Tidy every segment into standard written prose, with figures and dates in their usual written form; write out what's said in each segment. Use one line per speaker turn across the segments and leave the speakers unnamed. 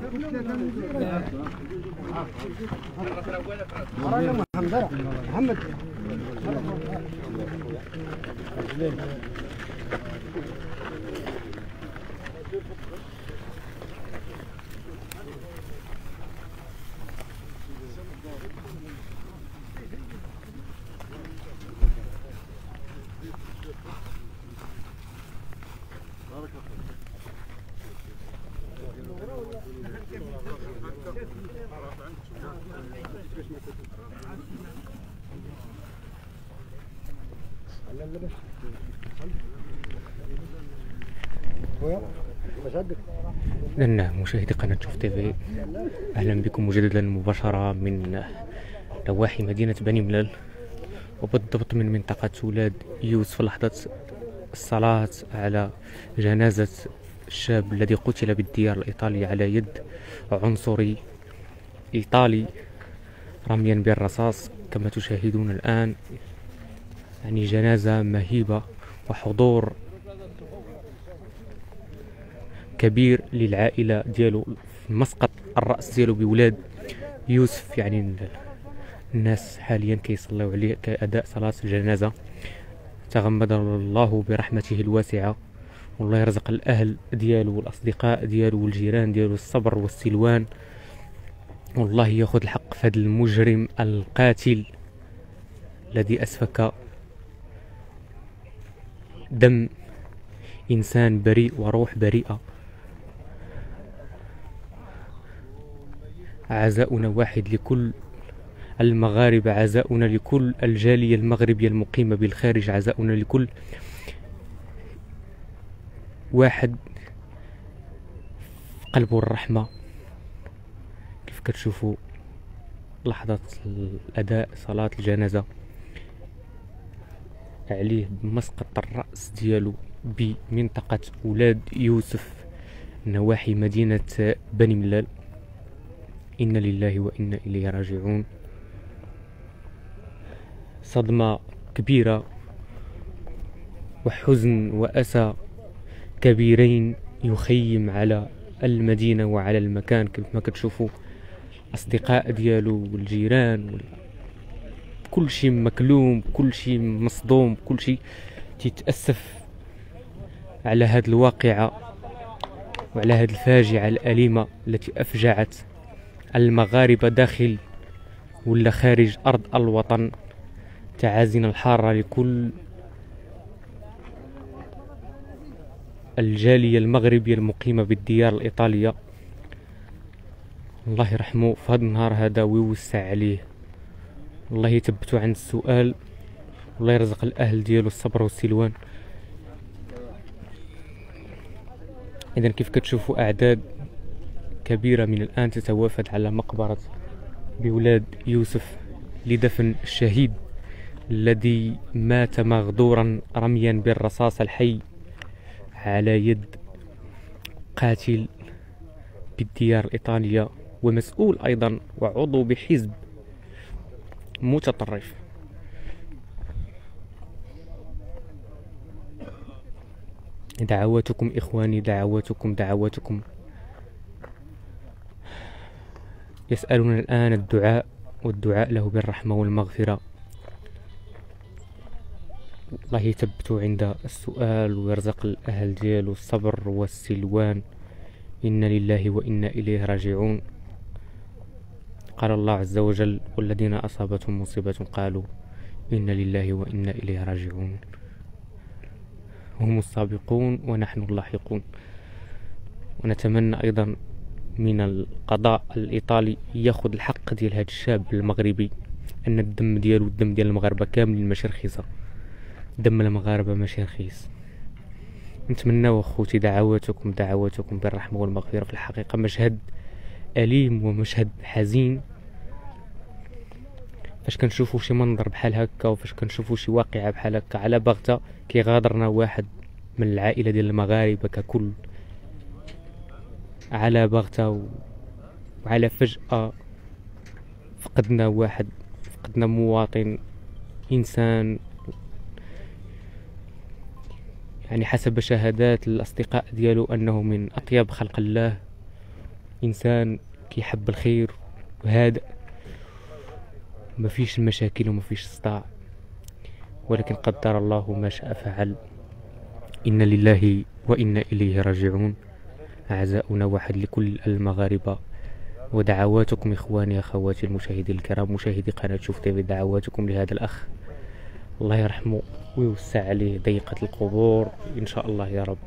محمد
إذن مشاهدي قناة شوف تيفي، أهلا بكم مجددا مباشرة من نواحي مدينة بني ملال، وبالضبط من منطقة ولاد يوسف، لحظة الصلاة على جنازة الشاب الذي قتل بالديار الإيطالية على يد عنصري إيطالي رميا بالرصاص. كما تشاهدون الآن يعني جنازة مهيبة وحضور كبير للعائلة ديالو في مسقط الرأس ديالو بولاد يوسف. يعني الناس حاليا كيصليو عليه كأداء صلاة الجنازة. تغمد الله برحمته الواسعة، والله يرزق الأهل ديالو والأصدقاء ديالو والجيران ديالو الصبر والسلوان، والله ياخذ الحق في هذا المجرم القاتل الذي أسفك دم إنسان بريء وروح بريئة. عزاؤنا واحد لكل المغاربة، عزاؤنا لكل الجالية المغربية المقيمة بالخارج، عزاؤنا لكل واحد قلبه الرحمة. كيف كتشوفوا لحظة الأداء صلاة الجنازة عليه بمسقط الرأس ديالو بمنطقة ولاد يوسف نواحي مدينة بني ملال. إنا لله وإنا إليه راجعون. صدمة كبيرة وحزن وأسى كبيرين يخيم على المدينة وعلى المكان. كيف ما كتشوفوا أصدقاء ديالو والجيران كل شيء مكلوم، كل شيء مصدوم، كل شيء تتأسف على هذه الواقعة وعلى هذه الفاجعة الأليمة التي أفجعت المغاربة داخل ولا خارج أرض الوطن. تعازينا الحارة لكل الجالية المغربية المقيمة بالديار الإيطالية. الله يرحمه في هذا النهار هذا ويوسع عليه، الله يثبتو عن السؤال، والله يرزق الأهل ديالو الصبر والسلوان. إذا كيف كتشوفوا أعداد كبيرة من الآن تتوافد على مقبرة بولاد يوسف لدفن الشهيد الذي مات مغدورا رميا بالرصاص الحي على يد قاتل بالديار الإيطالية ومسؤول أيضا وعضو بحزب متطرف. دعواتكم إخواني، دعواتكم. يسألون الآن الدعاء والدعاء له بالرحمة والمغفرة. الله يثبتوا عند السؤال ويرزق الأهل ديالو الصبر والسلوان. إنا لله وإنا إليه راجعون. قال الله عز وجل: والذين أصابتهم مصيبة قالوا إنا لله وإنا إليه راجعون. هم السابقون ونحن اللاحقون. ونتمنى أيضا من القضاء الإيطالي ياخذ الحق ديال هذا الشاب المغربي، أن الدم ديالو الدم ديال المغاربة كاملين ماشي رخيصة، دم المغاربة ماشي رخيص. نتمنى اخوتي دعواتكم بالرحمة والمغفرة. في الحقيقة مشهد أليم ومشهد حزين فاش كنشوفوا شي منظر بحال هكا، وفاش كنشوفوا شي واقعة بحال هكا على بغتة كيغادرنا واحد من العائلة ديال المغاربة ككل على بغتة، وعلى فجأة فقدنا مواطن، إنسان يعني حسب شهادات الأصدقاء ديالو أنه من أطيب خلق الله إنسان كيحب الخير وهادئ، ما فيش المشاكل وما فيش الصداع، ولكن قدر الله ما شاء فعل. إن لله وإنا إليه راجعون. أعزاؤنا واحد لكل المغاربة، ودعواتكم إخواني أخواتي المشاهدين الكرام، مشاهدي قناة شوف تيفي، دعواتكم لهذا الأخ، الله يرحمه ويوسع عليه ضيقة القبور إن شاء الله يا رب.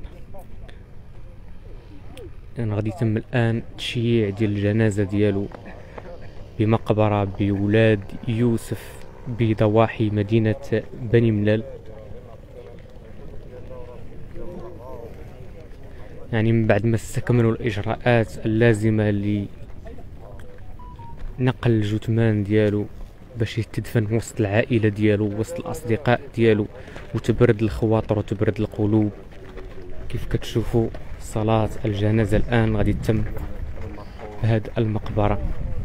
أنا غادي يتم الآن تشييع ديال الجنازة ديالو بمقبرة بولاد يوسف بضواحي مدينة بني ملال. يعني من بعد ما استكملوا الإجراءات اللازمة لنقل الجثمان ديالو باش يتدفن وسط العائلة ديالو وسط الأصدقاء ديالو، وتبرد الخواطر وتبرد القلوب. كيف كتشوفوا صلاة الجنازة الآن غادي تتم بهذه المقبرة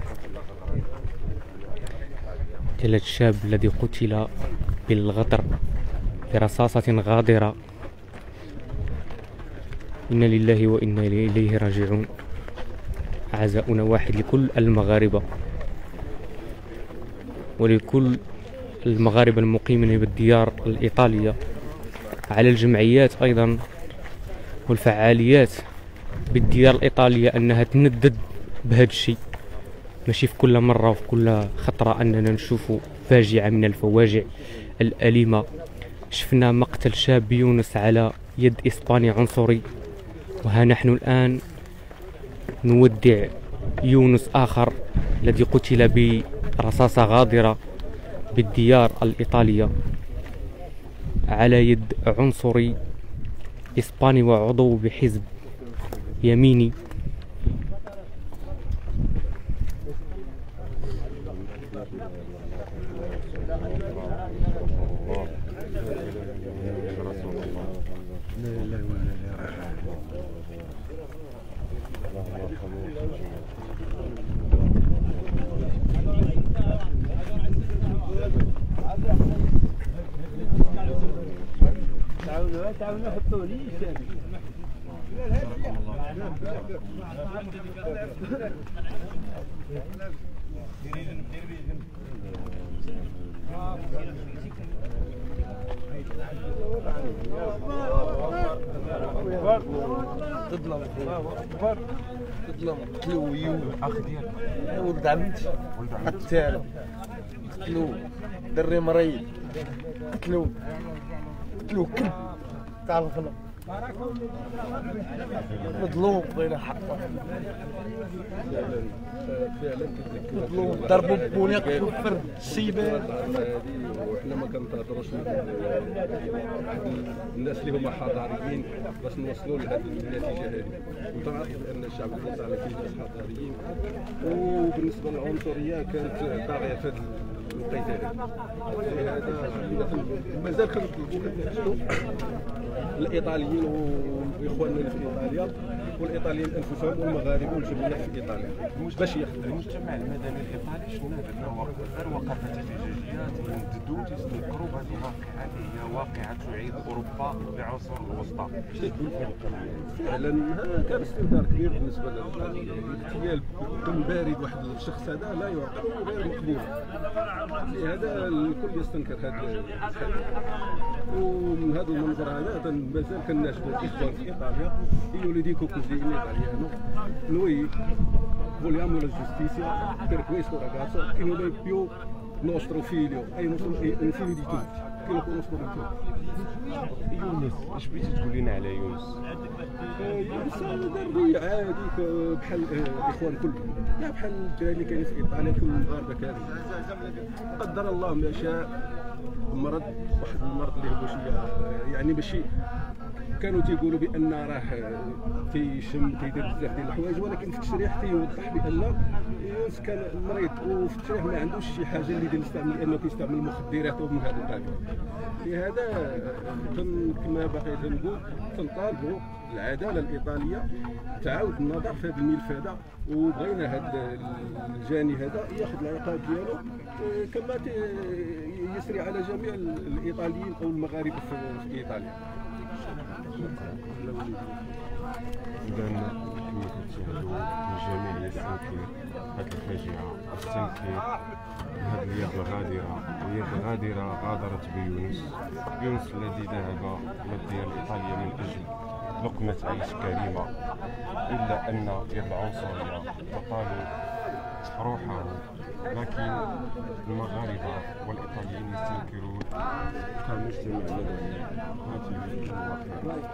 ديال الشاب الذي قتل بالغدر برصاصة غاضرة. إنا لله وإنا إليه راجعون. عزاؤنا واحد لكل المغاربة ولكل المغاربة المقيمين بالديار الإيطالية، على الجمعيات أيضا والفعاليات بالديار الإيطالية أنها تندد بهذا الشيء، ماشي في كل مرة وفي كل خطرة أننا نشوف فاجعة من الفواجع الأليمة. شفنا مقتل شاب يونس على يد إسباني عنصري، وها نحن الآن نودع يونس آخر الذي قتل برصاصة غاضرة بالديار الإيطالية على يد عنصري إسباني وعضو بحزب يميني.
تعاونوا حطوا لي تظلم قتلوا اخ ديالك ولد عمتي قتالو، قتلوا دري مريض، قتلوا كلب تاع الغلا، مظلوم بغينا حقه، مظلوم ضربوا ببنية كفر السيبان.
وحنا ما كنتهضروش الناس اللي هما حضاريين باش نوصلوا لهذه النتيجه هذه، وتعرف بان الشعب الايطالي فيه ناس حضاريين، وبالنسبه للعنصريه كانت طاغيه في هذا القتال. هذا مازال كنطلبوا الايطاليين واخواننا اللي في ايطاليا والايطاليين انفسهم والمغاربه والجميع في ايطاليا باش يخدموا.
المجتمع المدني الايطالي شنو درنا؟ دار وقفات احتجاجيات ينددوا تيذكروا بهذه الواقعه اللي هي واقعه تعيد اوروبا بعصور الوسطى.
فعلا كان استنكار كبير بالنسبه للايطاليين. اغتيال دم بارد واحد الشخص هذا لا يعقل وغير مقبول، لهذا الكل يستنكر هذا الحدث. ومن هذا المنظر هذا مازال كناشدوا الاخوان في ايطاليا io li dico così in italiano, noi vogliamo la giustizia per questo ragazzo che non è più nostro figlio, è un figlio di tutti, che lo conoscono tutti.
يونس اش بغيتي تقول لنا على يونس؟
يونس دري عادي بحال الاخوان كلهم، لا بحال الدراري اللي كاينين في ايطاليا كل المغاربه كاملين. قدر الله ما شاء، مرض واحد المرض اللي هو شويه يعني ماشي كانوا تيقولوا بان راه تيشم تيدير بزاف ديال الحوايج، ولكن في التشريح تيوضح بان يونس كان مريض، وفي التشريح ما عندوش شي حاجه اللي يستعمل انه كيستعمل المخدرات ومن هذا القبيل. لهذا كما باقي تنقول تنطالبوا العداله الايطاليه تعاود النظر في هذا الملف هذا، وبغينا هذا الجاني هذا ياخذ العقاب ديالو كما يسري على جميع الايطاليين او المغاربه في ايطاليا.
إذا كما كتشاهدوا الجميع يستنكر هذه الفاجعة، يستنكر هذه اليد الغادرة. اليد الغادرة غادرت بيونس، يونس الذي ذهب إلى الديار الإيطالية من أجل لقمة عيش كريمة، إلا أن يد العنصرية تطال روحه. لكن المغاربة والإيطاليين يستنكرون كمجتمع مدني هذه الواقعة.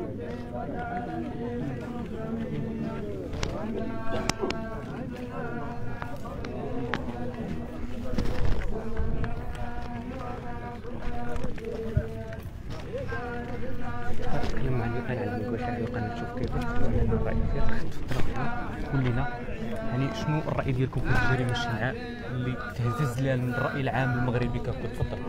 نتكلم عن اللي قال على المقاشع وقال نشوف كيف الرأي ديالك قول لنا يعني شنو الرأي ديالكم في الجريمة الشنعاء اللي تهتز لها الرأي العام المغربي كيف تفضل؟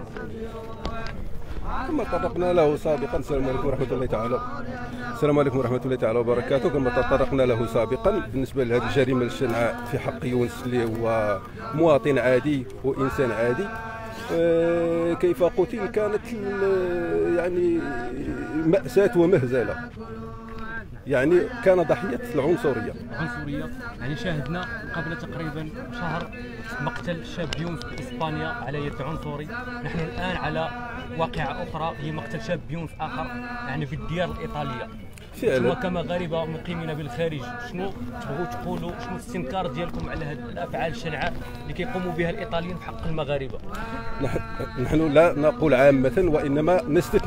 كما تطرقنا له سابقا. السلام عليكم ورحمة الله تعالى. السلام عليكم ورحمة الله تعالى وبركاته. كما تطرقنا له سابقا بالنسبة لهذه الجريمة الشنعاء في حق يونس اللي هو مواطن عادي وإنسان عادي، كيف قتل كانت يعني مأساة ومهزلة، يعني كان ضحية العنصرية.
يعني شاهدنا قبل تقريبا شهر مقتل شاب يونس بإسبانيا على يد عنصري. نحن الآن على واقعة أخرى هي مقتل شاب يونس آخر يعني في الديار الإيطالية.
فعلا
كمغاربة مقيمين بالخارج شنو تبغوا تقولوا، شنو الاستنكار ديالكم على هذه الأفعال الشنعاء اللي كيقوموا بها الإيطاليين في حق المغاربة؟
نحن لا نقول عامة وإنما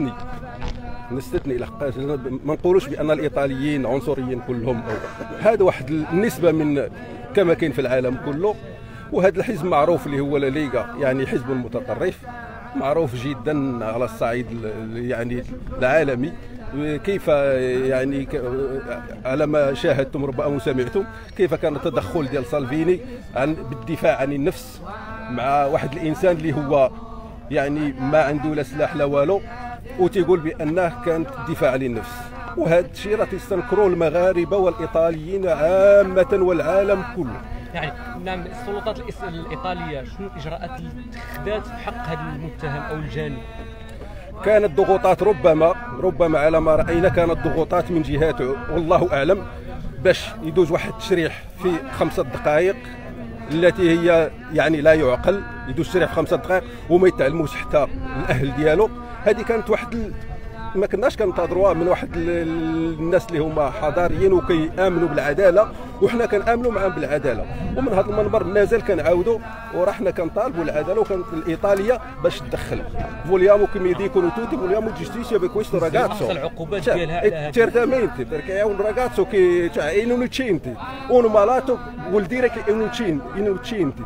نستثني لحقاش ما نقولوش بان الايطاليين عنصريين كلهم، هذا واحد النسبه من كما كاين في العالم كله. وهذا الحزب معروف اللي هو لا ليغا، يعني حزب متطرف معروف جدا على الصعيد يعني العالمي. كيف يعني على ما شاهدتم ربما سمعتم كيف كان التدخل ديال سالفيني بالدفاع عن النفس مع واحد الانسان اللي هو يعني ما عنده لا سلاح لا والو، وتيقول بانه كانت دفاع عن النفس. وهذا الشيء راه تيستنكروا المغاربه والايطاليين عامه والعالم كله.
يعني نعم السلطات الايطاليه شنو الاجراءات اللي اتخذت في حق هذا المتهم او الجاني؟
كانت ضغوطات ربما على ما راينا كانت ضغوطات من جهات والله اعلم باش يدوز واحد التشريح في 5 دقائق التي هي يعني لا يعقل. يدوز التشريح في 5 دقائق وما يتعلموش حتى الاهل ديالو. هذه كانت واحد ما كناش كنتظروها من واحد الناس اللي هما حضاريين وكيامنوا بالعداله، وحنا كنامنوا معاهم بالعداله. ومن هذا المنبر مازال كنعاودوا ورحنا كنطالبوا العداله وكانت الايطاليه باش تدخل. Vogliamo che mi dicono tutti vogliamo giustizia per questo ragazzo.
العقوبات ديالها على
certamente perché è un ragazzo che è innocente, un malato vuol dire che è innocente.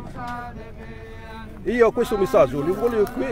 Io questo messaggio li voglio qui,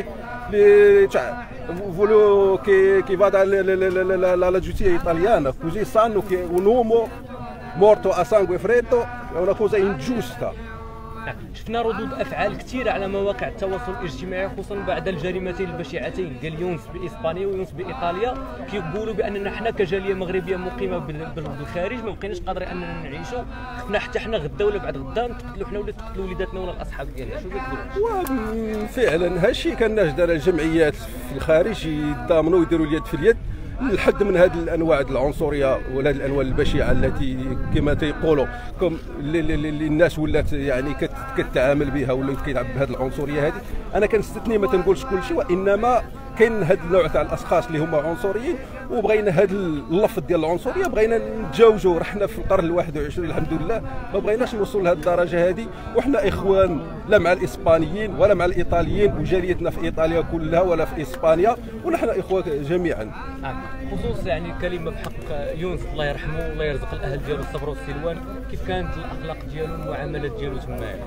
voglio che vada la giustizia italiana, così sanno che un uomo morto a sangue freddo è una cosa ingiusta.
شفنا ردود افعال كثيره على مواقع التواصل الاجتماعي خصوصا بعد الجريمتين البشعتين ديال يونس باسبانيا ويونس بايطاليا، كيقولوا باننا حنا كجاليه مغربيه مقيمه بالخارج ما بقيناش قادرين اننا نعيشوا، خفنا حتى حنا غدا ولا بعد غدا نقتلوا حنا ولا تقتلوا وليداتنا ولا الاصحاب ديالنا. شنو كتقولوا؟
وفعلا هادشي كناش دار الجمعيات في الخارج يتضامنوا ويديروا اليد في اليد الحد من هذه الانواع العنصريه ولا هذه الانواع البشعه التي كما تيقولوا اللي الناس ولات يعني كتعامل بها ولا كيلعب بهذه العنصريه هذه. انا كنستثني ما تنقولش كل شيء، وانما كاين هذا النوع تاع الاشخاص اللي هما عنصريين، وبغينا هذا اللفظ ديال العنصريه بغينا نتجاوزوا. رحنا في القرن ال21 الحمد لله ما بغيناش نوصلوا لهذه الدرجه هذه، وحنا اخوان لا مع الاسبانيين ولا مع الايطاليين، وجاليتنا في ايطاليا كلها ولا في اسبانيا ونحن اخوه جميعا.
خصوص يعني كلمه بحق يونس الله يرحمه والله يرزق الاهل ديالو الصبر والسلوان، كيف كانت الاخلاق ديالو والمعاملات ديالو تما؟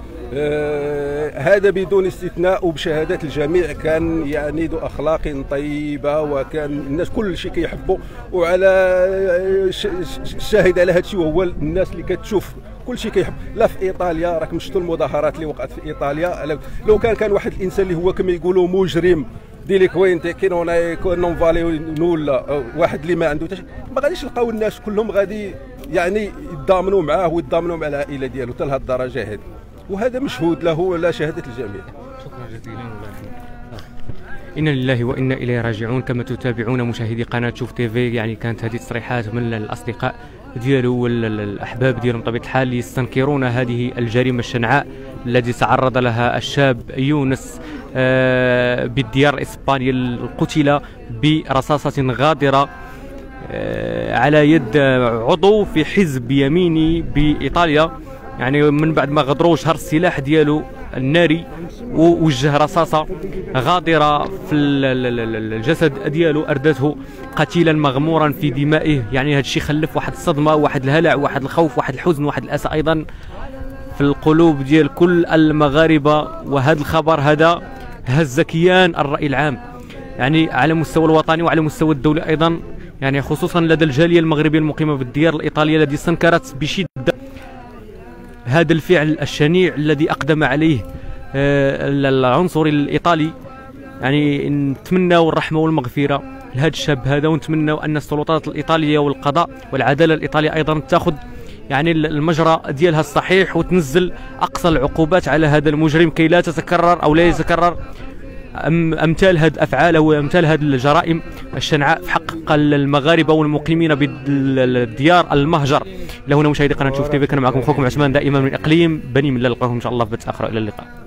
هذا بدون استثناء وبشهادات الجميع كان يعني ذو اخلاق طيبه، وكان الناس كل شيء كيحبوا. وعلى الشاهد على هذا الشيء وهو الناس اللي كتشوف كل شيء كيحب. لا في ايطاليا راكم شفتوا المظاهرات اللي وقعت في ايطاليا، لو كان واحد الانسان اللي هو كما يقولوا مجرم ديليكوينتي كي نون فالي نول واحد اللي ما عنده ما غاديش نلقاو الناس كلهم غادي يعني يتضامنوا معاه ويتضامنوا مع العائله ديالو حتى لهذه الدرجه هذه، وهذا مشهود له على شهاده الجميع.
شكرا جزيلا. إنا لله وإنا إليه راجعون. كما تتابعون مشاهدي قناة شوف تيفي، يعني كانت هذه تصريحات من الأصدقاء ديالو والأحباب ديالهم بطبيعة الحال يستنكرون هذه الجريمة الشنعاء التي تعرض لها الشاب يونس بالديار الإسبانية، القتل برصاصة غادرة على يد عضو في حزب يميني بإيطاليا، يعني من بعد ما غدروا شهر السلاح ديالو الناري ووجه رصاصة غادرة في الجسد ديالو أردته قتيلا مغمورا في دمائه. يعني هذا الشيء خلف واحد الصدمة، واحد الهلع، واحد الخوف، واحد الحزن، واحد الأسى أيضا في القلوب ديال كل المغاربة. وهذا الخبر هذا هز كيان الرأي العام، يعني على المستوى الوطني وعلى مستوى الدولة أيضا، يعني خصوصا لدى الجالية المغربية المقيمة بالديار الإيطالية التي استنكرت بشدة هذا الفعل الشنيع الذي أقدم عليه العنصري الإيطالي. يعني نتمنوا الرحمة والمغفرة لهذا الشاب هذا، ونتمنوا أن السلطات الإيطالية والقضاء والعدالة الإيطالية أيضا تأخذ يعني المجرى ديالها الصحيح وتنزل أقصى العقوبات على هذا المجرم كي لا تتكرر أو لا يتكرر امثال هذه الافعال او امثال هذه الجرائم الشنعاء في حق المغاربه والمقيمين بالديار المهجر. لهنا مشاهدي قناه شوف تيفي، كان معكم اخوكم عثمان دائما من اقليم بني ملال. نلقاكم ان شاء الله في بث اخر، الى اللقاء.